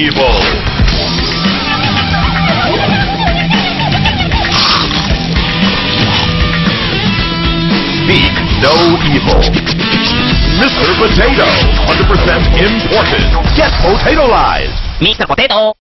evil. Speak no evil. Mr. Potato, 100% imported. Get Potatolized. Mr. Potato.